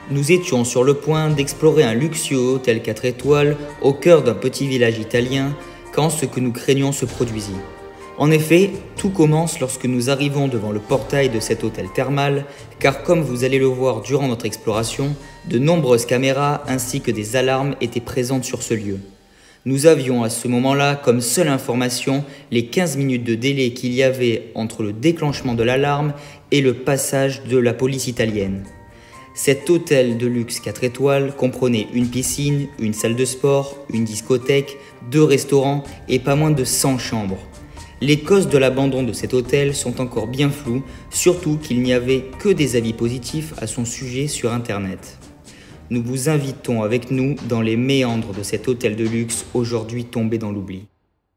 Nous étions sur le point d'explorer un luxueux hôtel 4 étoiles au cœur d'un petit village italien quand ce que nous craignions se produisit. En effet, tout commence lorsque nous arrivons devant le portail de cet hôtel thermal, car comme vous allez le voir durant notre exploration, de nombreuses caméras ainsi que des alarmes étaient présentes sur ce lieu. Nous avions à ce moment-là comme seule information les 15 minutes de délai qu'il y avait entre le déclenchement de l'alarme et le passage de la police italienne. Cet hôtel de luxe 4 étoiles comprenait une piscine, une salle de sport, une discothèque, 2 restaurants et pas moins de 100 chambres. Les causes de l'abandon de cet hôtel sont encore bien floues, surtout qu'il n'y avait que des avis positifs à son sujet sur Internet. Nous vous invitons avec nous dans les méandres de cet hôtel de luxe aujourd'hui tombé dans l'oubli.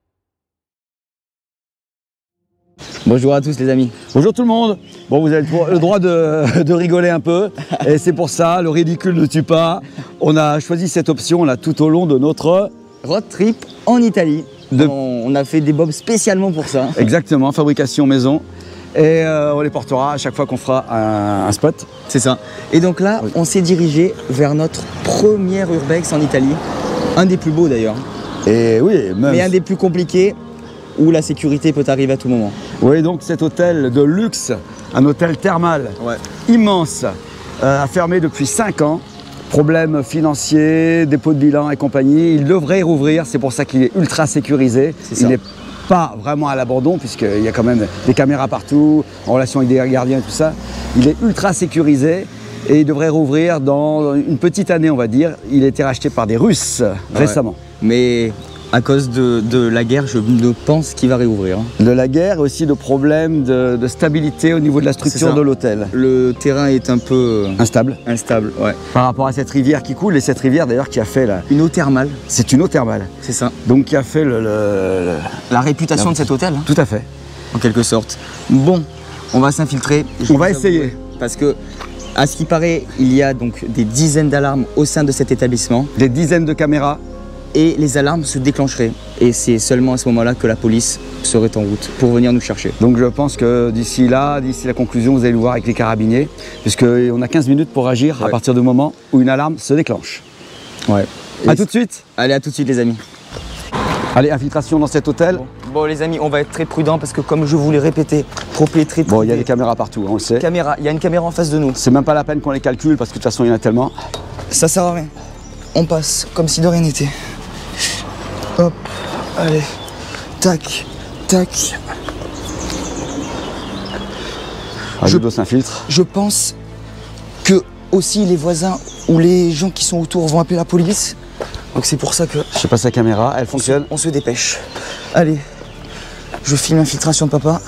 Bonjour à tous les amis. Bonjour tout le monde. Bon, vous avez le droit de rigoler un peu. Et c'est pour ça, le ridicule ne tue pas. On a choisi cette option là tout au long de notre road trip en Italie. On a fait des bobs spécialement pour ça. Exactement, fabrication maison. Et on les portera à chaque fois qu'on fera un spot. C'est ça. Et donc là, on s'est dirigé vers notre premier urbex en Italie. Un des plus beaux d'ailleurs. Et oui, même. Mais un des plus compliqués où la sécurité peut arriver à tout moment. Oui, donc cet hôtel de luxe, un hôtel thermal immense, a fermé depuis 5 ans. Problèmes financiers, dépôt de bilan et compagnie. Il devrait rouvrir, c'est pour ça qu'il est ultra sécurisé. Il n'est pas vraiment à l'abandon puisqu'il y a quand même des caméras partout, en relation avec des gardiens et tout ça. Il est ultra sécurisé et il devrait rouvrir dans une petite année, on va dire. Il a été racheté par des Russes récemment. Mais à cause de la guerre, je pense qu'il va réouvrir. De la guerre et aussi de problèmes de stabilité au niveau de la structure de l'hôtel. Le terrain est un peu instable. Instable, ouais. Par rapport à cette rivière qui coule, et cette rivière d'ailleurs qui a fait une eau thermale. C'est une eau thermale. C'est ça. Donc qui a fait la réputation de cet hôtel. Tout à fait. En quelque sorte. Bon, on va s'infiltrer. On va essayer. Parce que, à ce qui paraît, il y a donc des dizaines d'alarmes au sein de cet établissement. Des dizaines de caméras. Et les alarmes se déclencheraient. Et c'est seulement à ce moment-là que la police serait en route pour venir nous chercher. Donc je pense que d'ici la conclusion, vous allez le voir avec les carabiniers, puisqu'on a 15 minutes pour agir à partir du moment où une alarme se déclenche. Ouais. A tout de suite. Allez, à tout de suite les amis. Allez, infiltration dans cet hôtel. Bon les amis, on va être très prudents parce que comme je vous l'ai répété, propriété. Bon, il y a des caméras partout, on le sait. Il y a une caméra en face de nous. C'est même pas la peine qu'on les calcule parce que de toute façon il y en a tellement. Ça sert à rien. On passe comme si de rien n'était. Hop, allez, tac, tac. Judo s'infiltre. Je pense que aussi les voisins ou les gens qui sont autour vont appeler la police. Donc c'est pour ça que... Je sais pas sa caméra, elle fonctionne. On se dépêche. Allez, je filme l'infiltration de papa.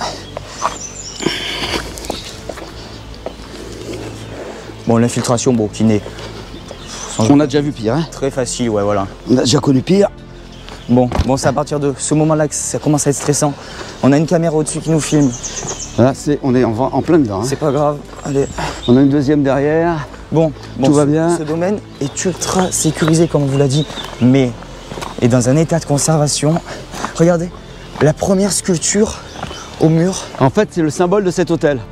Bon, l'infiltration, bon, qui n'est... On a déjà vu pire, hein. Très facile, ouais, voilà. On a déjà connu pire. Bon, c'est à partir de ce moment-là que ça commence à être stressant. On a une caméra au-dessus qui nous filme. Là, on est en plein dedans. Hein. C'est pas grave, allez. On a une deuxième derrière. Bon, tout va bien. Ce domaine est ultra sécurisé, comme on vous l'a dit, mais est dans un état de conservation. Regardez, la première sculpture au mur. En fait, c'est le symbole de cet hôtel.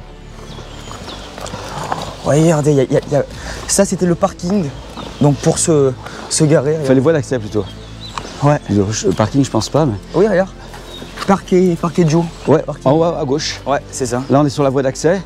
Regardez, ça c'était le parking, donc pour se garer. Il fallait voir l'accès plutôt. Ouais. Le parking, je pense pas. Mais... Oui, regarde. Parquet de Joe. Ouais, en haut à gauche. Ouais, c'est ça. Là, on est sur la voie d'accès.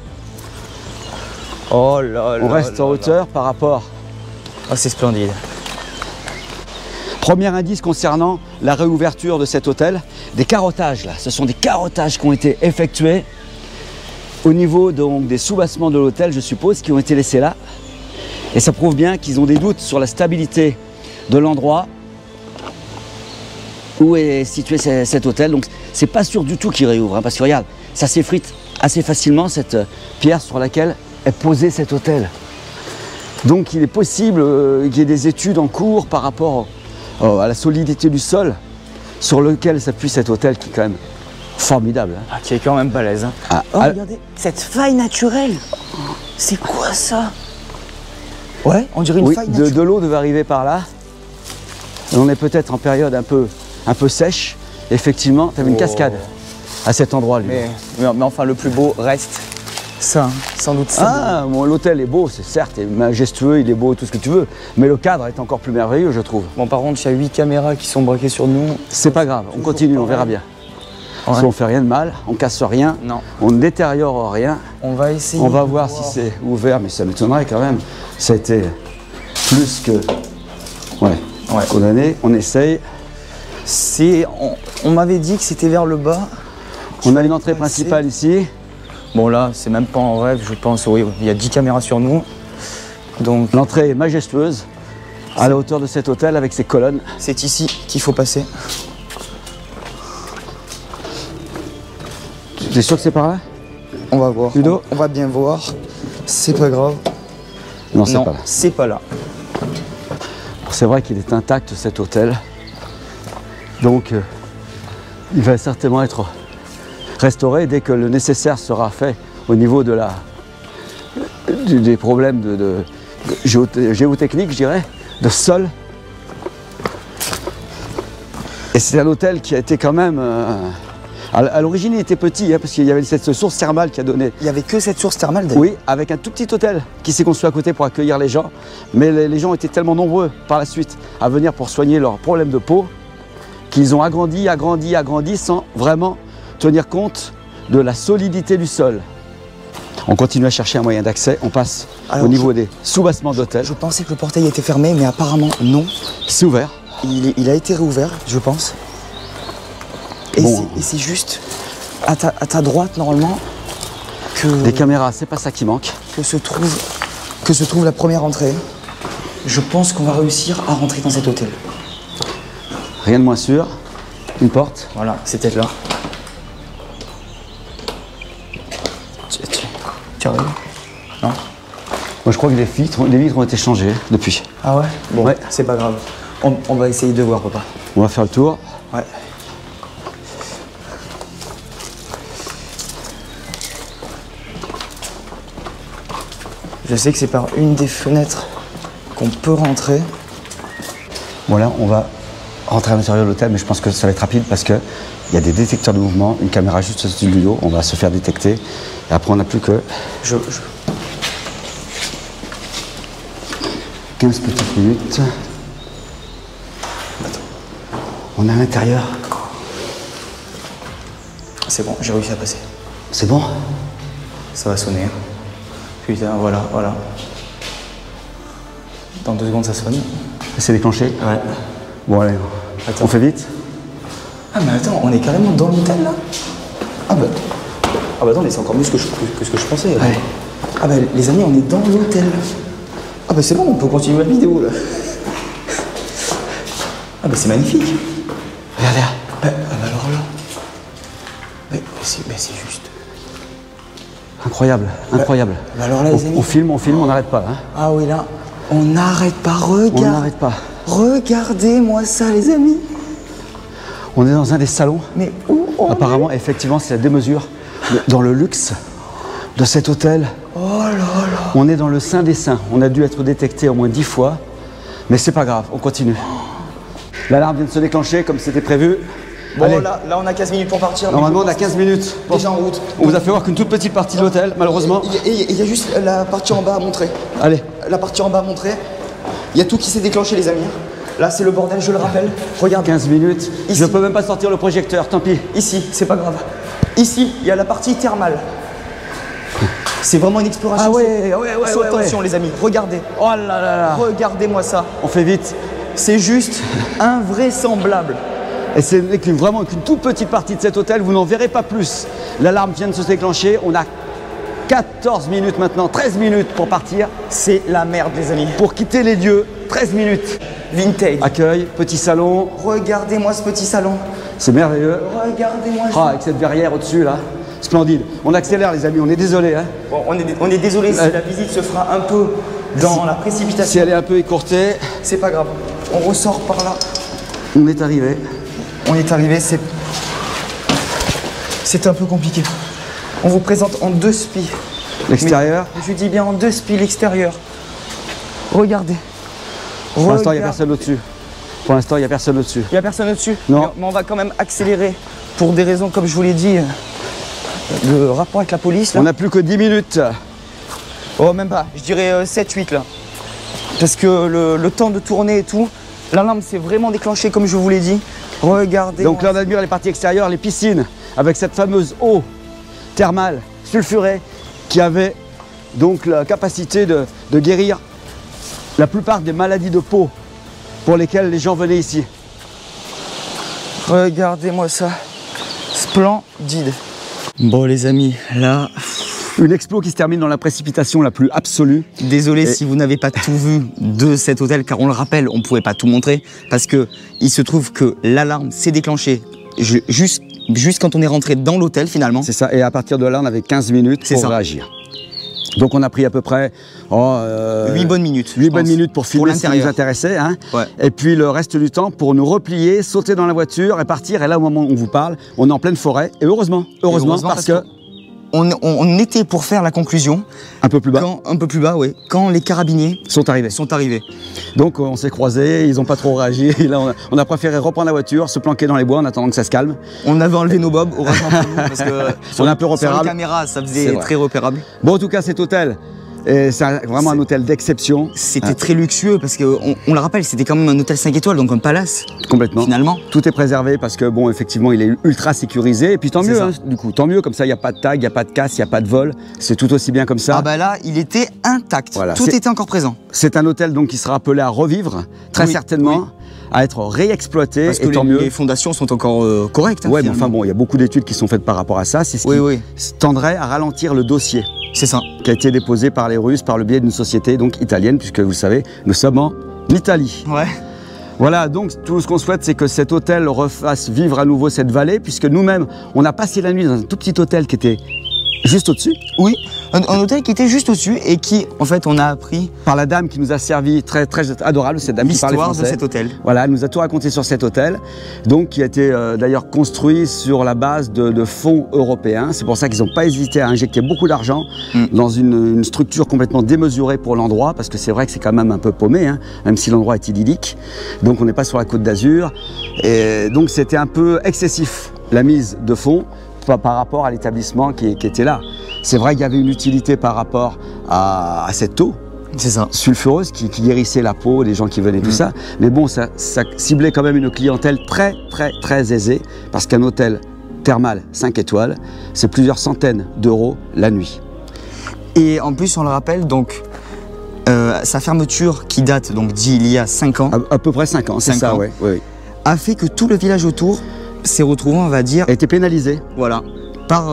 Oh là là. On reste en hauteur par rapport. Oh, c'est splendide. Premier indice concernant la réouverture de cet hôtel, des carottages là. Ce sont des carottages qui ont été effectués au niveau donc, des sous-bassements de l'hôtel, je suppose, qui ont été laissés là. Et ça prouve bien qu'ils ont des doutes sur la stabilité de l'endroit où est situé cet hôtel. Donc c'est pas sûr du tout qu'il réouvre, hein, parce que regarde, ça s'effrite assez facilement cette pierre sur laquelle est posé cet hôtel. Donc il est possible qu'il y ait des études en cours par rapport à la solidité du sol sur lequel s'appuie cet hôtel qui est quand même formidable. Hein. Ah, qui est quand même balèze. Hein. Regardez, cette faille naturelle. C'est quoi ça? Ouais, on dirait une faille naturelle. De l'eau devait arriver par là. Et on est peut-être en période un peu sèche. Effectivement, tu avais une cascade à cet endroit. Mais enfin, le plus beau reste Ça, hein, sans doute ça. Ah, bon, l'hôtel est beau, c'est certes, il est majestueux, il est beau, tout ce que tu veux. Mais le cadre est encore plus merveilleux, je trouve. Bon, par contre, il y a 8 caméras qui sont braquées sur nous. C'est pas grave, on continue, on verra bien. Ouais. Si on fait rien de mal, on casse rien, Non. on ne détériore rien. On va essayer. On va voir si c'est ouvert, mais ça m'étonnerait quand même. Ça a été plus que condamné. On essaye. On m'avait dit que c'était vers le bas. On a une entrée principale ici. Bon là, c'est même pas en rêve, je pense. Oui, il y a 10 caméras sur nous. Donc L'entrée est majestueuse, à la hauteur de cet hôtel avec ses colonnes. c'est ici qu'il faut passer. Tu es sûr que c'est par là? On va voir. Ludo? On va bien voir. C'est pas grave. Non, c'est Non, pas là. c'est pas là. C'est vrai qu'il est intact cet hôtel. Donc il va certainement être restauré dès que le nécessaire sera fait au niveau de des problèmes de géotechnique, je dirais, de sol. Et c'est un hôtel qui a été quand même... à l'origine, il était petit, hein, parce qu'il y avait cette source thermale qui a donné... Il y avait que cette source thermale d'ailleurs. Oui, avec un tout petit hôtel qui s'est construit à côté pour accueillir les gens. Mais les gens étaient tellement nombreux par la suite à venir pour soigner leurs problèmes de peau qu'ils ont agrandi sans vraiment tenir compte de la solidité du sol. On continue à chercher un moyen d'accès, on passe au niveau des sous-bassements d'hôtel. Je pensais que le portail était fermé, mais apparemment non. C'est ouvert. Il a été réouvert, je pense. Et Bon. c'est juste à ta droite, normalement, Des caméras, c'est pas ça qui manque. que se trouve la première entrée. Je pense qu'on va réussir à rentrer dans cet hôtel. Rien de moins sûr. Une porte. Voilà, c'est peut-être là. Tu arrives? Non? Moi je crois que les vitres ont été changées depuis. Ah ouais? Bon, Ouais. c'est pas grave. On va essayer de voir, papa. On va faire le tour. Ouais. Je sais que c'est par une des fenêtres qu'on peut rentrer. Voilà, on va rentrer à l'intérieur de l'hôtel, mais je pense que ça va être rapide parce qu'il y a des détecteurs de mouvement, une caméra juste au-dessus du dos, on va se faire détecter. Et après, on n'a plus que 15 petites minutes. On est à l'intérieur. C'est bon, j'ai réussi à passer. C'est bon? Ça va sonner. Putain, voilà. Dans 2 secondes, ça sonne. C'est déclenché? Ouais. Bon, allez, Attends. on fait vite. Ah, mais attends, on est carrément dans l'hôtel, là? Ah bah attends, mais c'est encore mieux que ce que je pensais. Ouais. Ah bah les amis, on est dans l'hôtel. Ah bah c'est bon, on peut continuer la vidéo, là. Ah bah c'est magnifique. Regardez là. Bah alors là... Mais c'est juste... Incroyable. Bah alors là, les amis... On filme, on n'arrête pas. Hein. Ah oui, là, on n'arrête pas, On regarde. n'arrête pas. Regardez-moi ça, les amis. On est dans un des salons. Mais où on Apparemment, effectivement, c'est la démesure dans le luxe de cet hôtel. Oh là là. On est dans le sein des saints. On a dû être détecté au moins 10 fois. Mais c'est pas grave, on continue. L'alarme vient de se déclencher comme c'était prévu. Bon, Allez. là, on a 15 minutes pour partir. mais Normalement, je on a pense 15 qu'ils sont minutes. Déjà en route. On vous a fait voir qu'une toute petite partie de l'hôtel, malheureusement. Il y a juste la partie en bas à montrer. Allez, La partie en bas à montrer. Il y a tout qui s'est déclenché, les amis. Là, c'est le bordel, je le rappelle. Regarde. 15 minutes. Ici. Je peux même pas sortir le projecteur, tant pis. Ici, c'est pas grave. Ici, il y a la partie thermale. C'est vraiment une exploration. Ah ouais. Sous tension, les amis. Regardez. Oh là là là. Regardez-moi ça. On fait vite. C'est juste invraisemblable. Et c'est vraiment qu'une toute petite partie de cet hôtel, vous n'en verrez pas plus. L'alarme vient de se déclencher, on a 14 minutes maintenant, 13 minutes pour partir. C'est la merde, les amis. Pour quitter les lieux, 13 minutes. Vintage. Accueil, petit salon, Regardez-moi ce petit salon. c'est merveilleux. Regardez-moi Ah, ça. avec cette verrière au-dessus là, splendide. On accélère les amis, on est désolé. Hein. Bon, on est désolé si la visite se fera un peu dans la Si précipitation. elle est un peu écourtée, C'est pas grave. On ressort par là. on est arrivé. On est arrivé, c'est un peu compliqué. On vous présente en 2 spies. L'extérieur, Mais je dis bien en 2 spies l'extérieur. Regardez. pour l'instant il n'y a personne au-dessus. Pour l'instant il n'y a personne au-dessus. Il n'y a personne au-dessus. Non. Mais on va quand même accélérer pour des raisons, comme je vous l'ai dit, de rapport avec la police là. On n'a plus que 10 minutes. Oh, même pas, je dirais 7-8 là. Parce que le temps de tourner et tout, l'alarme s'est vraiment déclenchée comme je vous l'ai dit. Regardez. Donc là on admire les parties extérieures, les piscines, avec cette fameuse eau thermale, sulfurée, qui avait donc la capacité de guérir la plupart des maladies de peau pour lesquelles les gens venaient ici. Regardez-moi ça, splendide. Bon les amis, là... Une expo qui se termine dans la précipitation la plus absolue. Désolé si vous n'avez pas tout vu de cet hôtel, car on le rappelle, on ne pouvait pas tout montrer, parce que il se trouve que l'alarme s'est déclenchée juste quand on est rentré dans l'hôtel finalement. C'est ça, et à partir de là, on avait 15 minutes pour réagir. Donc on a pris à peu près 8 bonnes minutes. 8 bonnes minutes pour filmer ce qui nous intéressait. Hein. Ouais. Et puis le reste du temps pour nous replier, sauter dans la voiture et partir. Et là, au moment où on vous parle, on est en pleine forêt. Et heureusement parce que... On était pour faire la conclusion. Un peu plus bas. Un peu plus bas, oui. Quand les carabiniers sont arrivés. Donc on s'est croisés, ils n'ont pas trop réagi. Et là, on a préféré reprendre la voiture, se planquer dans les bois en attendant que ça se calme. On avait enlevé nos bobs, heureusement pour nous, parce que on est un peu repérable. Sur les caméras, ça faisait très repérable. Bon, en tout cas, cet hôtel, c'est vraiment un hôtel d'exception. C'était très luxueux parce qu'on le rappelle, c'était quand même un hôtel 5 étoiles, donc un palace. Complètement. Finalement. Tout est préservé parce que, bon, effectivement, il est ultra sécurisé. Et puis tant mieux, hein, du coup, tant mieux. Comme ça, il n'y a pas de tag, il n'y a pas de casse, il n'y a pas de vol. C'est tout aussi bien comme ça. Ah bah là, il était intact. Voilà, tout était encore présent. C'est un hôtel donc qui sera appelé à revivre, très certainement. À être réexploité, parce que tant mieux. Les fondations sont encore correctes. Hein, ouais, mais enfin bon, il y a beaucoup d'études qui sont faites par rapport à ça. C'est ce qui tendrait à ralentir le dossier. C'est ça. Qui a été déposé par les Russes par le biais d'une société donc italienne, puisque vous le savez, nous sommes en Italie. Ouais. Voilà, donc tout ce qu'on souhaite, c'est que cet hôtel refasse vivre à nouveau cette vallée, puisque nous-mêmes, on a passé la nuit dans un tout petit hôtel qui était juste au-dessus. Oui, un hôtel qui était juste au-dessus et qui, en fait, on a appris... Par la dame qui nous a servi, très adorable, cette dame qui parlait français. L'histoire de cet hôtel. Voilà, elle nous a tout raconté sur cet hôtel, donc qui a été d'ailleurs construit sur la base de fonds européens. C'est pour ça qu'ils n'ont pas hésité à injecter beaucoup d'argent dans une structure complètement démesurée pour l'endroit, parce que c'est vrai que c'est quand même un peu paumé, hein, même si l'endroit est idyllique. Donc on n'est pas sur la Côte d'Azur, et donc c'était un peu excessif, la mise de fonds, par rapport à l'établissement qui était là. C'est vrai qu'il y avait une utilité par rapport à cette eau sulfureuse qui guérissait la peau des gens qui venaient, tout ça. Mais bon, ça ciblait quand même une clientèle très aisée, parce qu'un hôtel thermal 5 étoiles, c'est plusieurs centaines d'euros la nuit. Et en plus, on le rappelle, donc, sa fermeture qui date donc d'il y a 5 ans. À peu près 5 ans, c'est ça, oui. A fait que tout le village autour s'est retrouvé, on va dire... A été pénalisé. Voilà. Par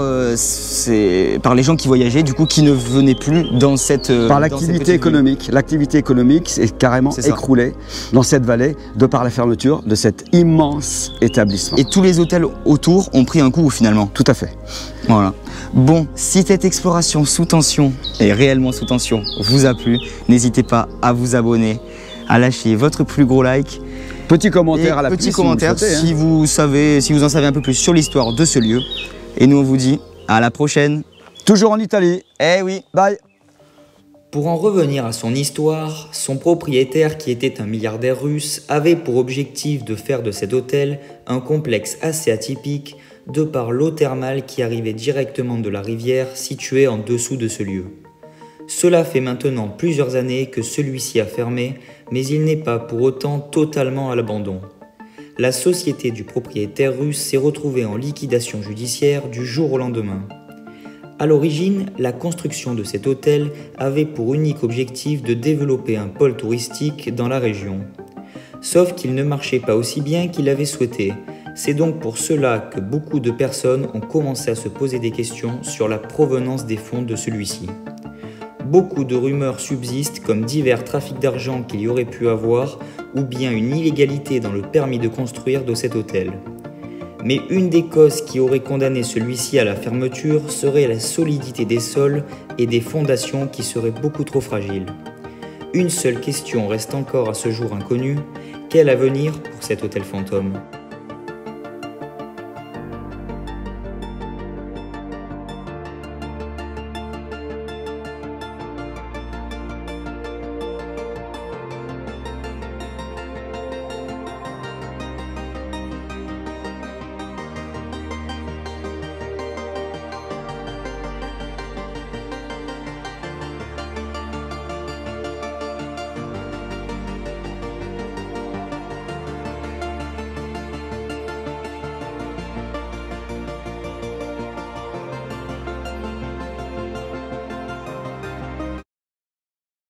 les gens qui voyageaient, du coup, qui ne venaient plus dans cette... Par l'activité économique. L'activité économique s'est carrément écroulée dans cette vallée de par la fermeture de cet immense établissement. Et tous les hôtels autour ont pris un coup, finalement. Tout à fait. Voilà. Bon, si cette exploration sous tension, et réellement sous tension, vous a plu, n'hésitez pas à vous abonner, à lâcher votre plus gros like. Petit commentaire à la petit commentaire si vous en savez un peu plus sur l'histoire de ce lieu. Et nous on vous dit à la prochaine. Toujours en Italie. Eh oui. Bye. Pour en revenir à son histoire, son propriétaire, qui était un milliardaire russe, avait pour objectif de faire de cet hôtel un complexe assez atypique de par l'eau thermale qui arrivait directement de la rivière située en dessous de ce lieu. Cela fait maintenant plusieurs années que celui-ci a fermé, mais il n'est pas pour autant totalement à l'abandon. La société du propriétaire russe s'est retrouvée en liquidation judiciaire du jour au lendemain. À l'origine, la construction de cet hôtel avait pour unique objectif de développer un pôle touristique dans la région. Sauf qu'il ne marchait pas aussi bien qu'il l'avait souhaité. C'est donc pour cela que beaucoup de personnes ont commencé à se poser des questions sur la provenance des fonds de celui-ci. Beaucoup de rumeurs subsistent comme divers trafics d'argent qu'il y aurait pu avoir ou bien une illégalité dans le permis de construire de cet hôtel. Mais une des causes qui aurait condamné celui-ci à la fermeture serait la solidité des sols et des fondations qui seraient beaucoup trop fragiles. Une seule question reste encore à ce jour inconnue, quel avenir pour cet hôtel fantôme ?